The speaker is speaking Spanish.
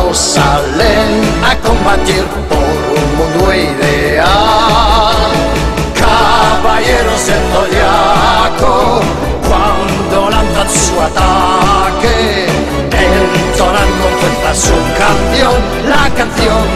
soldados salen a combatir por un mundo ideal. Caballeros del Zodiaco, cuando lanzan su ataque, entonan con fuerza su canción, la canción